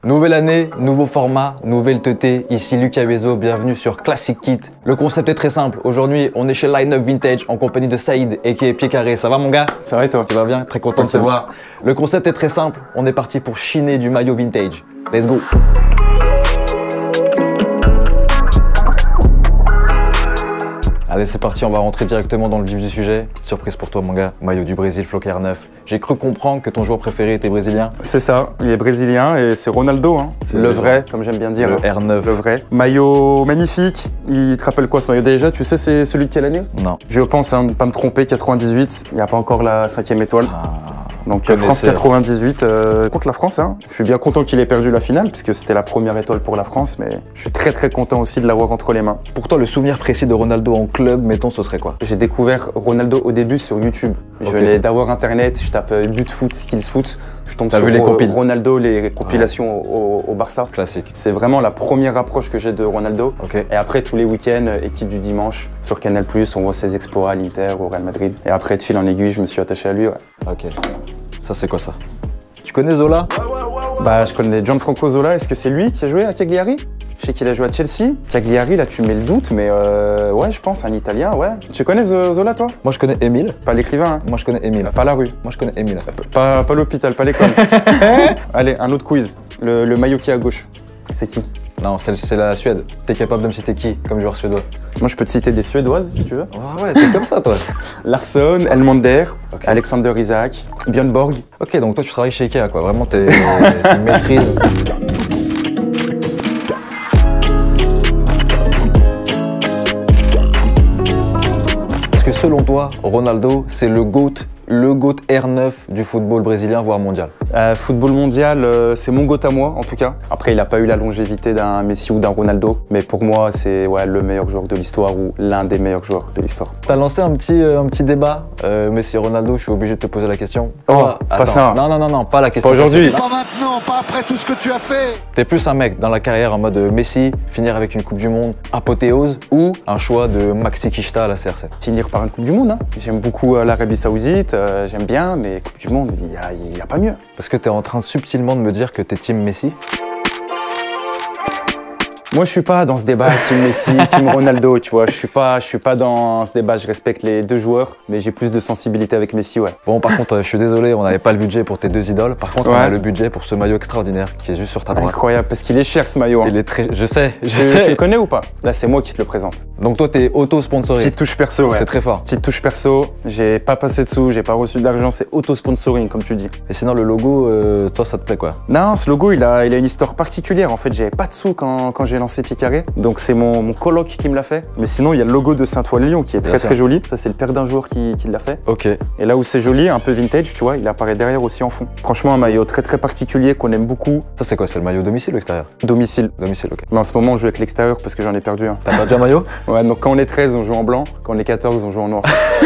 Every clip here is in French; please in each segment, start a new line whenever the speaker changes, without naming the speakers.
Nouvelle année, nouveau format, nouvelle teuté. Ici Lucas Bezo, bienvenue sur Classic Kit. Le concept est très simple. Aujourd'hui, on est chez Line Up Vintage en compagnie de Saïd et qui est Pied Carré. Ça va mon gars?
Ça va et toi?
Tu vas bien? Très content de te voir. Le concept est très simple. On est parti pour chiner du maillot vintage. Let's go! Allez, c'est parti, on va rentrer directement dans le vif du sujet. Petite surprise pour toi, mon gars. Maillot du Brésil, Floquer 9. J'ai cru comprendre que ton joueur préféré était brésilien.
C'est ça, il est brésilien et c'est Ronaldo, hein. Le vrai, comme j'aime bien dire.
Le R9.
Le vrai. Maillot magnifique. Il te rappelle quoi ce maillot déjà? Tu sais, c'est celui de quelle année?
Non.
Je pense, hein, ne pas me tromper, 98. Il n'y a pas encore la 5e étoile. Donc France 98 contre la France. Hein. Je suis bien content qu'il ait perdu la finale puisque c'était la première étoile pour la France, mais je suis très content aussi de l'avoir entre les mains.
Pour toi, le souvenir précis de Ronaldo en club, mettons, ce serait quoi?
J'ai découvert Ronaldo au début sur YouTube. Je venais d'avoir internet, je tape but foot, skills foot, je tombe sur
vu les
Ronaldo, les compilations au Barça.
Classique.
C'est vraiment la première approche que j'ai de Ronaldo.
Okay.
Et après tous les week-ends, équipe du dimanche, sur Canal+, on voit ses exploits à l'Inter, au Real Madrid. Et après, de fil en aiguille, je me suis attaché à lui. Ouais.
Ok. Ça, c'est quoi ça? Tu connais Zola?
Bah, je connais Gianfranco Zola. Est-ce que c'est lui qui a joué à Cagliari? Je sais qu'il a joué à Chelsea. Cagliari, là, tu mets le doute, mais ouais, je pense, un Italien, ouais. Tu connais Zola, toi?
Moi, je connais Émile.
Pas l'écrivain, hein.
Moi, je connais Émile.
Pas la rue.
Moi, je connais Émile.
Pas l'hôpital, pas l'école. Allez, un autre quiz. Le maillot qui est à gauche, c'est qui?
Non, c'est la Suède. T'es capable de me citer qui comme joueur suédois?
Moi, je peux te citer des Suédoises, si tu veux.
Ah ouais, t'es comme ça, toi.
Larsson, Elmander,
Okay.
Alexander Isaac, Björn Borg.
Ok, donc toi, tu travailles chez Ikea, quoi. Vraiment, tu maîtrises. Est-ce que selon toi, Ronaldo, c'est le GOAT R9 du football brésilien, voire mondial?
Football mondial, c'est mon GOAT à moi, en tout cas. Après, il n'a pas eu la longévité d'un Messi ou d'un Ronaldo, mais pour moi, c'est ouais, le meilleur joueur de l'histoire ou l'un des meilleurs joueurs de l'histoire.
T'as lancé un petit débat, Messi Ronaldo, je suis obligé de te poser la question.
Oh, pas ça.
Non, pas la question.
Pas aujourd'hui.
Pas maintenant, pas après tout ce que tu as fait.
T'es plus un mec dans la carrière en mode Messi, finir avec une Coupe du Monde, apothéose, ou un choix de Maxi Kishta à la CR7?
Finir par une Coupe du Monde, hein. J'aime beaucoup l'Arabie Saoudite, j'aime bien, mais Coupe du Monde, il y a pas mieux.
Parce que t'es en train subtilement de me dire que t'es team Messi?
Moi, je suis pas dans ce débat team Messi, team Ronaldo, tu vois. Je suis pas dans ce débat. Je respecte les deux joueurs, mais j'ai plus de sensibilité avec Messi, ouais.
Bon, par contre, je suis désolé, on n'avait pas le budget pour tes deux idoles. Par contre, on a le budget pour ce maillot extraordinaire qui est juste sur ta droite.
Incroyable, parce qu'il est cher ce maillot. Hein.
Il est très... Je sais.
Tu le connais ou pas? Là, c'est moi qui te le présente.
Donc toi, t'es auto-sponsorisé.
Petite touche perso, ouais.
C'est très fort.
Petite touche perso. J'ai pas passé de sous, j'ai pas reçu d'argent, c'est auto-sponsoring, comme tu dis.
Et sinon, le logo, toi, ça te plaît quoi?
Non, ce logo, il a une histoire particulière. En fait, j'avais pas de sous quand j'ai lancé Pied Carré. Donc c'est mon coloc qui me l'a fait. Mais sinon, il y a le logo de Saint-Ouen-Lyon qui est très joli. Ça, c'est le père d'un joueur qui l'a fait.
Ok.
Et là où c'est joli, un peu vintage, tu vois, il apparaît derrière aussi en fond. Franchement, un maillot très particulier qu'on aime beaucoup.
Ça, c'est quoi? C'est le maillot domicile ou extérieur?
Domicile.
Domicile, ok.
Mais en ce moment, on joue avec l'extérieur parce que j'en ai perdu un.
T'as perdu un maillot?
Ouais, donc quand on est 13, on joue en blanc. Quand on est 14, on joue en noir.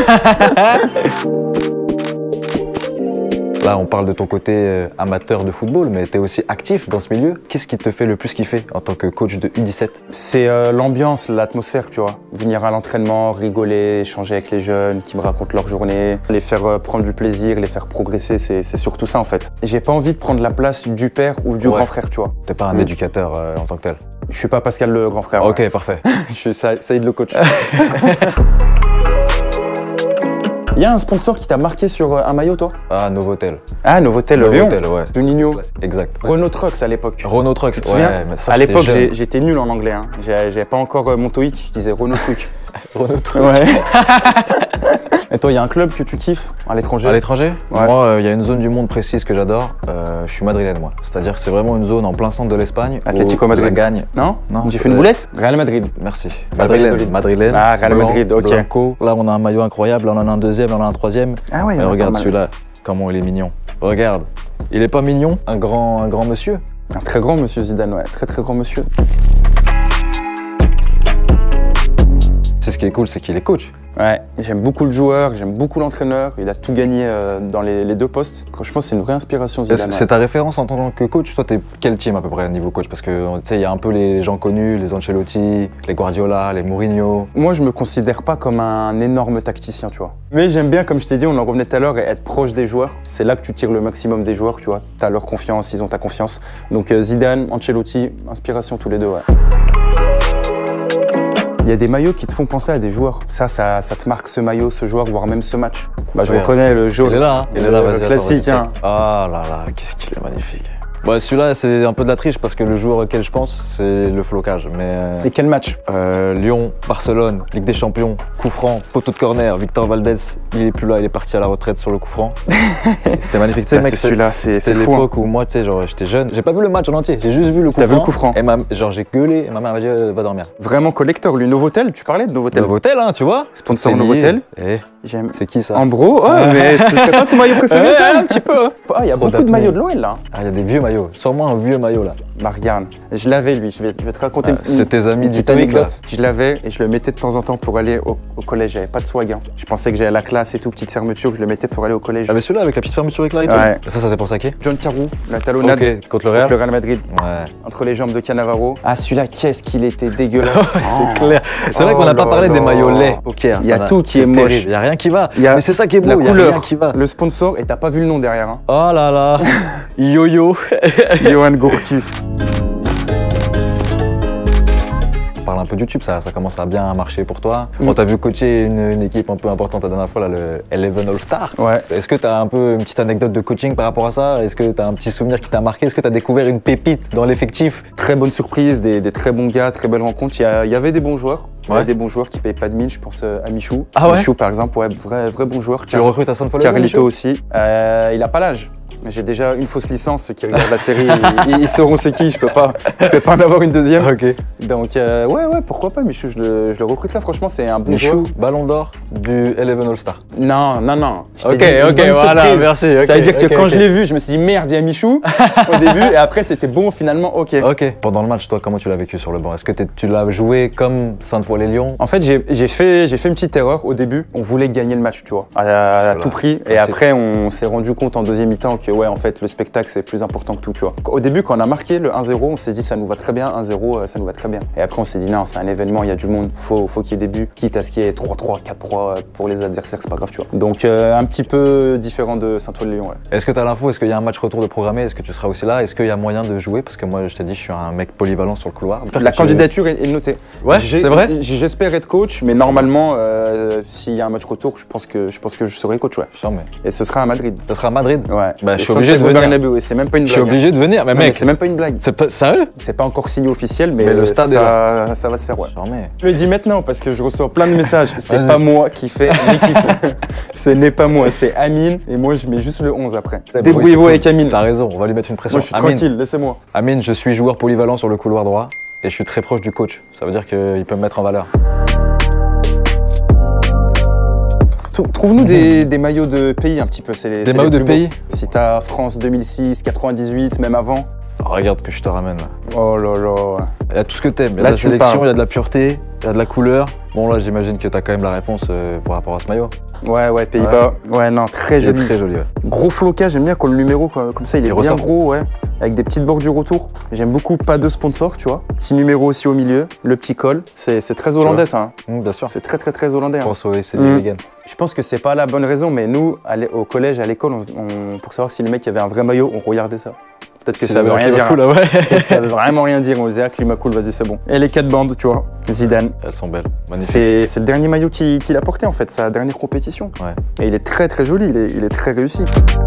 Là, on parle de ton côté amateur de football, mais tu es aussi actif dans ce milieu. Qu'est-ce qui te fait le plus kiffer en tant que coach de U17? C'est
l'ambiance, l'atmosphère, tu vois. Venir à l'entraînement, rigoler, échanger avec les jeunes qui me racontent leur journée, les faire prendre du plaisir, les faire progresser, c'est surtout ça en fait. J'ai pas envie de prendre la place du père ou du grand frère, tu vois.
T'es pas un éducateur en tant que tel?
Je suis pas Pascal le grand frère.
Ok, parfait.
Je suis Saïd le coach. Il y a un sponsor qui t'a marqué sur un maillot, toi?
Ah, Novotel.
Ah, Novotel, le Lyon.
Novotel, ouais.
Juninho.
Exact.
Renault Trucks à l'époque.
Renault Trucks,
tu te souviens?
Mais ça,
à l'époque, j'étais nul en anglais. Hein. J'avais pas encore mon TOEIC, je disais Renault Truck.
Renault Truck.
Ouais. Et toi, il y a un club que tu kiffes à l'étranger?
À l'étranger?
Ouais.
Moi, il y a une zone du monde précise que j'adore. Je suis madrilène, moi. C'est-à-dire que c'est vraiment une zone en plein centre de l'Espagne.
Atlético Madrid.
La gagne.
Non?
Non.
J'ai fait une boulette? Real Madrid.
Merci.
Madrilène. Ah, Real Madrid, ok.
Blanco. Là, on a un maillot incroyable. Là, on en a un deuxième, là, on en a un troisième.
Ah ouais.
Mais regarde celui-là, comment il est mignon. Regarde. Il est pas mignon? Un grand monsieur?
Un très grand monsieur Zidane, ouais. Très grand monsieur.
C'est ce qui est cool, c'est qu'il est coach.
Ouais, j'aime beaucoup le joueur, j'aime beaucoup l'entraîneur. Il a tout gagné dans les deux postes. Franchement, c'est une vraie inspiration, Zidane.
C'est ta référence en tant que coach? Toi, t'es quel team à peu près au niveau coach? Parce que tu sais, il y a un peu les gens connus, les Ancelotti, les Guardiola, les Mourinho.
Moi, je me considère pas comme un énorme tacticien, tu vois. Mais j'aime bien, comme je t'ai dit, on en revenait tout à l'heure, être proche des joueurs. C'est là que tu tires le maximum des joueurs, tu vois. T'as leur confiance, ils ont ta confiance. Donc Zidane, Ancelotti, inspiration tous les deux, ouais. Il y a des maillots qui te font penser à des joueurs. Ça te marque ce maillot, ce joueur, voire même ce match. Bah, je reconnais le jaune.
Il est là, hein. Il est là, vas-y.
Classique, hein.
Ah là là, qu'est-ce qu'il est magnifique. Bah, celui-là, c'est un peu de la triche parce que le joueur auquel je pense, c'est le flocage. Mais
Et quel match?
Lyon, Barcelone, Ligue des Champions, coup franc, poteau de corner, Victor Valdés, il est plus là, il est parti à la retraite sur le coup franc. C'était magnifique.
Tu sais, mec, celui-là, c'est
C'était
fou.
l'époque où moi, tu sais, genre, j'étais jeune. J'ai pas vu le match en entier, j'ai juste vu le coup franc.
T'as vu le coup franc?
Et genre, j'ai gueulé et ma mère m'a dit, va dormir.
Vraiment collector, lui. Novotel, tu parlais de Novotel?
Novotel, hein, tu vois?
Sponsor
C'est lié.
Novotel.
Eh,
J'aime.
c'est qui ça?
Ambro, oh, mais c'est pas ton maillot préféré, ça?
Un petit peu. Hein.
Ah, il y a beaucoup de maillots de l'OL, là.
Ah, il y a des vieux maillots, sûrement un vieux maillot là.
Bah, regarde, je l'avais, lui. Je vais te raconter
C'est tes amis
une
du
petite
TOEIC, là.
anecdote. Je l'avais et je le mettais de temps en temps pour aller au collège. J'avais pas de swag. Hein. Je pensais que j'allais à la classe et tout, petite fermeture. Je le mettais pour aller au collège.
Ah, mais celui-là avec la petite fermeture éclairée.
Ouais.
Ça s'est pensé à qui?
John Carou, la talonnade.
Ok, contre le Real.
Madrid.
Ouais.
Entre les jambes de Cannavaro. Ah, celui-là, qu'est-ce qu'il était dégueulasse.
C'est clair. C'est vrai qu'on n'a pas parlé des maillots laids poker.
Il y a tout qui est moche.
Il y a rien qui va.
Il y a
Mais c'est ça qui est beau,
la
il y a
couleur,
rien qui va.
le sponsor, et t'as pas vu le nom derrière. Hein.
Oh là là. Yo-yo.
Johan Gourcuff.
On parle un peu de YouTube, ça commence à bien marcher pour toi. Bon, t'as vu coacher une équipe un peu importante la dernière fois, là, le Eleven All-Star.
Ouais.
Est-ce que t'as un peu une petite anecdote de coaching par rapport à ça? Est-ce que t'as un petit souvenir qui t'a marqué? Est-ce que t'as découvert une pépite dans l'effectif?
Très bonne surprise, des très bons gars, très belles rencontres. Il y avait des bons joueurs. Il y avait des bons joueurs qui payent pas de mine. Je pense à Michou.
Ah ouais?
Michou, par exemple, ouais, vrai bon joueur.
Tu le recrutes à San Follow?
Carlito aussi. Il a pas l'âge. J'ai déjà une fausse licence, ceux qui regardent la série, ils sauront c'est qui, je peux pas en avoir une deuxième.
Ok.
Donc ouais, pourquoi pas, Michou, je le recruterai, franchement, c'est un bon joueur.
Michou, ballon d'or du Eleven All-Star.
Non. Je t'ai
Ok,
dit une bonne
voilà,
surprise.
merci.
Ça veut dire que quand
ok.
je l'ai vu, je me suis dit merde, il y a Michou au début, et après c'était bon, finalement, ok.
Ok. Pendant le match, toi, comment tu l'as vécu sur le banc? Est-ce que tu l'as joué comme Sainte-Foy-les-Lyons?
En fait, j'ai fait une petite erreur au début. On voulait gagner le match, tu vois, à tout prix. Et après, on s'est rendu compte en deuxième mi-temps que ouais, en fait, le spectacle c'est plus important que tout, tu vois. Au début, quand on a marqué le 1-0, on s'est dit ça nous va très bien, 1-0, ça nous va très bien. Et après, on s'est dit non, c'est un événement, il y a du monde, faut qu'il y ait des buts, quitte à ce qu'il y ait 3-3, 4-3 pour les adversaires, c'est pas grave, tu vois. Donc un petit peu différent de Saint-Ouen-de-Lyon, ouais.
Est-ce que tu as l'info? Est-ce qu'il y a un match retour de programmé? Est-ce que tu seras aussi là? Est-ce qu'il y a moyen de jouer? Parce que moi, je t'ai dit, je suis un mec polyvalent sur le couloir.
La candidature est notée.
Ouais, c'est vrai?
J'espère être coach, mais normalement, s'il y a un match retour, je pense que je serai coach, ouais.
Putain, mais
Et ce sera à Madrid.
ça sera à Madrid?
Ouais.
Bah, je suis obligé de venir.
Bernabéu, et c'est même pas une
Je
blague.
suis obligé de venir, mais
Non,
mec.
c'est même pas une blague.
C'est pas sérieux?
C'est pas encore signé officiel, mais
le stade est là.
ça va se faire, ouais.
Jamais.
Je le dis maintenant parce que je reçois plein de messages. C'est
Vas-y.
pas moi qui fais l'équipe. Ce n'est pas moi, c'est Amine. Et moi, je mets juste le 11 après. Débrouillez-vous avec Amine.
T'as raison, on va lui mettre une pression.
Moi, je suis
Amine,
tranquille, laissez-moi.
Amine, je suis joueur polyvalent sur le couloir droit et je suis très proche du coach. Ça veut dire qu'il peut me mettre en valeur.
Trouve-nous des maillots de pays un petit peu.
Des maillots de pays?
Si t'as France 2006, 98, même avant.
Oh, regarde que je te ramène là.
Oh là là.
Il y a tout ce que t'aimes. Il y a
Là,
de la
tu me
sélection,
parles.
il y a de la pureté, il y a de la couleur. Bon, là, j'imagine que t'as quand même la réponse par rapport à ce maillot.
Ouais, Pays-Bas. Ouais, non, très
Il est
joli.
très joli, ouais.
Gros flocage, j'aime bien quand le numéro, quoi, comme ça, il est bien
ressort.
gros, ouais. Avec des petites bordures autour. J'aime beaucoup, pas de sponsor, tu vois. Petit numéro aussi au milieu, le petit col. C'est très hollandais, ça. Hein.
Bien sûr.
C'est très hollandais.
Je
Hein.
pense au FC Nijmegen.
Je pense que c'est pas la bonne raison, mais nous, au collège, à l'école, pour savoir si le mec avait un vrai maillot, on regardait ça. Peut-être que ça veut rien dire.
Cool, ouais.
Peut-être que ça veut vraiment rien dire. On disait, ah, climat cool, vas-y, c'est bon. Et les 4 bandes, tu vois. Zidane.
Elles sont belles, magnifiques.
C'est le dernier maillot qu'il a porté, en fait, sa dernière compétition.
Ouais.
Et il est très joli, il est très réussi.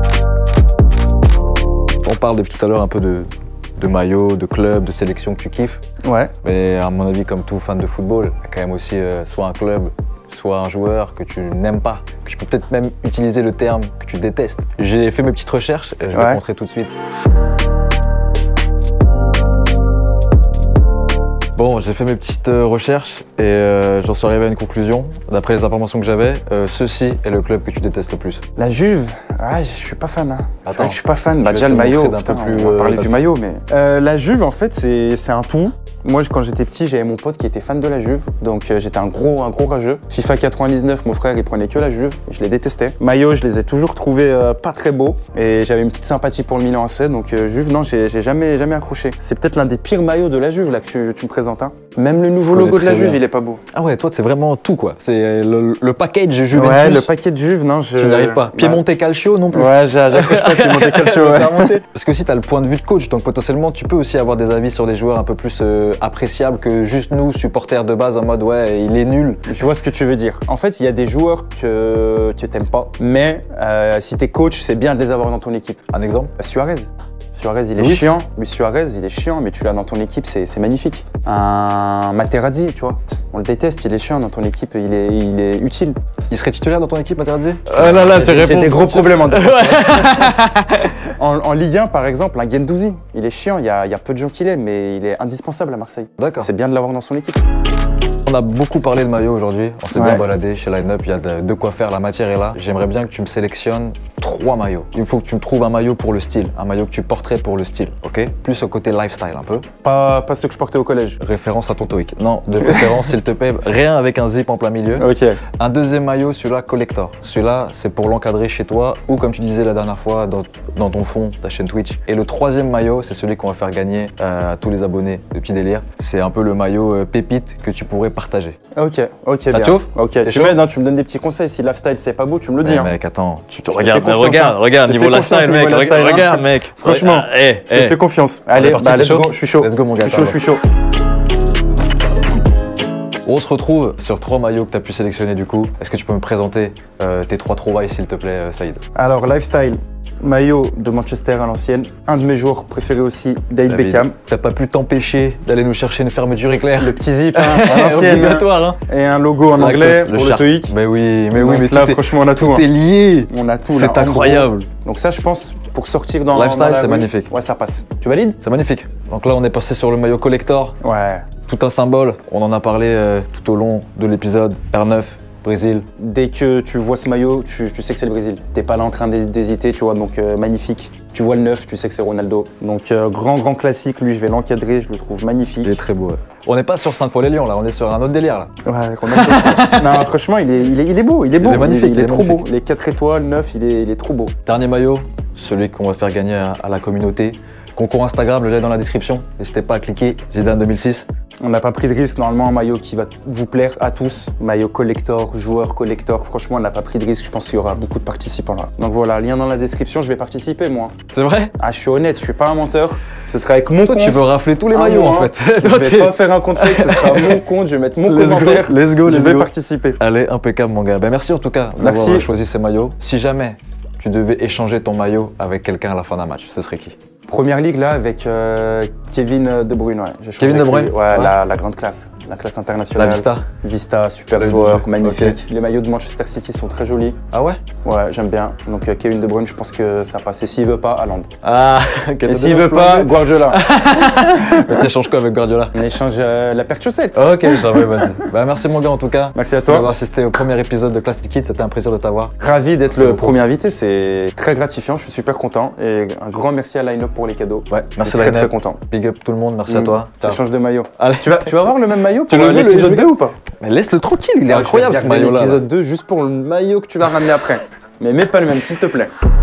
On parle depuis tout à l'heure un peu de maillot, de club, de sélection que tu kiffes.
Ouais.
Mais à mon avis, comme tout fan de football, il y a quand même aussi soit un club, soit un joueur que tu n'aimes pas, que je peux peut-être même utiliser le terme que tu détestes. J'ai fait mes petites recherches et je vais te montrer tout de suite. Bon, j'ai fait mes petites recherches et j'en suis arrivé à une conclusion. D'après les informations que j'avais, ceci est le club que tu détestes le plus.
La Juve, je suis pas fan. Hein. C'est
Attends,
vrai que je suis pas fan.
je vais
Déjà
te
le maillot,
montrer d'un
putain,
peu plus,
on va parler du maillot, mais la Juve en fait c'est un tout. Moi, quand j'étais petit, j'avais mon pote qui était fan de la Juve, donc j'étais un gros rageux. FIFA 99, mon frère, il prenait que la Juve, je les détestais. Maillot, je les ai toujours trouvés pas très beaux, et j'avais une petite sympathie pour le Milan AC, donc Juve, non, j'ai jamais accroché. C'est peut-être l'un des pires maillots de la Juve, là, que tu me présentes. Hein. Même le nouveau logo de la Juve, il est pas beau.
Ah ouais, toi, c'est vraiment tout, quoi. C'est le package Juventus.
Ouais, le paquet de Juve, non,
tu n'arrives pas. Piemonte Calcio non plus.
Ouais, j'accroche pas Piemonte Calcio. Ouais.
Parce que si tu as le point de vue de coach, donc potentiellement, tu peux aussi avoir des avis sur des joueurs un peu plus appréciables que juste nous, supporters de base, en mode ouais, il est nul.
Je vois ce que tu veux dire. En fait, il y a des joueurs que tu n'aimes pas, mais si tu es coach, c'est bien de les avoir dans ton équipe.
Un exemple?
Suarez. Suarez, il est chiant. Lui, Suarez, il est chiant, mais tu l'as dans ton équipe, c'est magnifique. Un Materazzi, tu vois, on le déteste, il est chiant dans ton équipe, il est utile.
Il serait titulaire dans ton équipe, Materazzi?
Là, tu réponds. J'ai des gros problèmes en défense. En Ligue 1, par exemple, un Guendouzi, il est chiant, il y a peu de gens qui l'aiment, mais il est indispensable à Marseille.
D'accord.
C'est bien de l'avoir dans son équipe.
On a beaucoup parlé de maillot aujourd'hui, on s'est bien baladé chez Line Up, il y a de quoi faire, la matière est là. J'aimerais bien que tu me sélectionnes 3 maillots. Il faut que tu me trouves un maillot pour le style, un maillot que tu porterais pour le style, ok? Plus au côté lifestyle un peu.
Pas ceux que je portais au collège.
Référence à ton TOEIC. Non, de préférence s'il te plaît, rien avec un zip en plein milieu.
Ok.
Un deuxième maillot, celui-là collector. Celui-là, c'est pour l'encadrer chez toi ou comme tu disais la dernière fois dans ton fond, ta chaîne Twitch. Et le troisième maillot, c'est celui qu'on va faire gagner à tous les abonnés de Petit Délire. C'est un peu le maillot pépite que tu pourrais partager.
Ok,
Ça te chauffe?
Ok, tu me donnes des petits conseils. Si lifestyle c'est pas beau, tu me le dis.
Hein. Mec, attends, tu
regarde, niveau lifestyle, mec. Regarde, mec.
Franchement, je te fais confiance. Allez, let's go, je suis chaud.
Let's go, mon gars.
Je suis chaud.
On se retrouve sur 3 maillots que tu as pu sélectionner du coup. Est-ce que tu peux me présenter tes 3 trouvailles s'il te plaît, Saïd?
Alors, lifestyle. Maillot de Manchester à l'ancienne. Un de mes joueurs préférés aussi, David Beckham.
T'as pas pu t'empêcher d'aller nous chercher une fermeture éclair.
Le petit zip à l'ancienne.
Obligatoire. Hein.
Et un logo en anglais pour le TOEIC.
Mais oui, mais
là, franchement, on a tout.
Tout est lié.
On a tout.
C'est incroyable.
Donc ça, je pense, pour sortir dans
lifestyle, c'est magnifique.
Ouais, ça passe. Tu valides?
C'est magnifique. Donc là, on est passé sur le maillot collector.
Ouais.
Tout un symbole. On en a parlé tout au long de l'épisode. R9. Brésil.
Dès que tu vois ce maillot, tu sais que c'est le Brésil. T'es pas là en train d'hésiter, tu vois, donc magnifique. Tu vois le 9, tu sais que c'est Ronaldo. Donc grand classique, lui je vais l'encadrer, je le trouve magnifique.
Il est très beau, ouais. On n'est pas sur Saint-Foy-les-Lyons là, on est sur un autre délire là.
Ouais, non, franchement, il est beau, il est magnifique, il est trop
magnifique.
beau. Les 4 étoiles, 9, il est trop beau.
Dernier maillot, celui qu'on va faire gagner à la communauté. Concours Instagram, le lien est dans la description. N'hésitez pas à cliquer. Zidane 2006.
On n'a pas pris de risque, normalement un maillot qui va vous plaire à tous. Maillot collector, joueur collector, franchement on n'a pas pris de risque, je pense qu'il y aura beaucoup de participants là. Donc voilà, lien dans la description, je vais participer moi.
C'est vrai?
Ah je suis honnête, je suis pas un menteur, ce sera avec mon compte.
Tu veux rafler tous les maillots en fait.
Je vais pas faire un compte fake, ce sera mon compte, je vais mettre mon commentaire.
Let's go,
je vais participer.
Allez, impeccable mon gars. Ben, merci en tout cas d'avoir choisi ces maillots. Si jamais tu devais échanger ton maillot avec quelqu'un à la fin d'un match, ce serait qui?
Première ligue là avec Kevin De Bruyne, ouais.
Kevin De Bruyne?
Ouais, la grande classe, la classe internationale.
La Vista?
Vista, super joueur, magnifique. Okay. Les maillots de Manchester City sont très jolis.
Ah ouais?
Ouais, j'aime bien. Donc Kevin De Bruyne, je pense que ça passe. Et s'il veut pas, Haaland.
Ah,
et s'il veut pas, Guardiola.
Mais t'échanges quoi avec Guardiola?
On échange la paire de chaussettes.
Ok, j'avais, vas-y. Bah, merci mon gars en tout cas.
Merci à toi.
D'avoir assisté au premier épisode de Classic Kids, c'était un plaisir de t'avoir.
Ravi d'être le premier invité, c'est très gratifiant, je suis super content. Et un grand merci à Line Up pour les cadeaux.
Ouais, merci
très content.
Big up tout le monde, merci à toi.
Échange de maillot.
Allez.
Tu vas avoir le même maillot pour
veux
l'épisode 2 ou pas?
Mais laisse-le tranquille, il est incroyable ce maillot là.
L'épisode 2 juste pour le maillot que tu vas ramener après. Mais mets pas le même s'il te plaît.